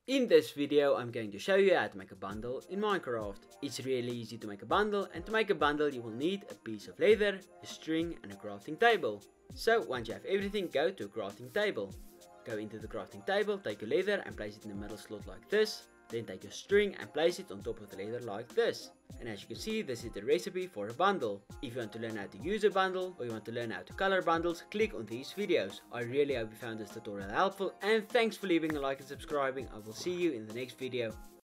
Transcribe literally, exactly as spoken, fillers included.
In this video I'm going to show you how to make a bundle in Minecraft. It's really easy to make a bundle, and to make a bundle you will need a piece of leather, a string and a crafting table. So once you have everything, go to a crafting table. Go into the crafting table, take your leather and place it in the middle slot like this. Then take your string and place it on top of the leather like this. And as you can see, this is the recipe for a bundle. If you want to learn how to use a bundle, or you want to learn how to color bundles, click on these videos. I really hope you found this tutorial helpful, and thanks for leaving a like and subscribing. I will see you in the next video.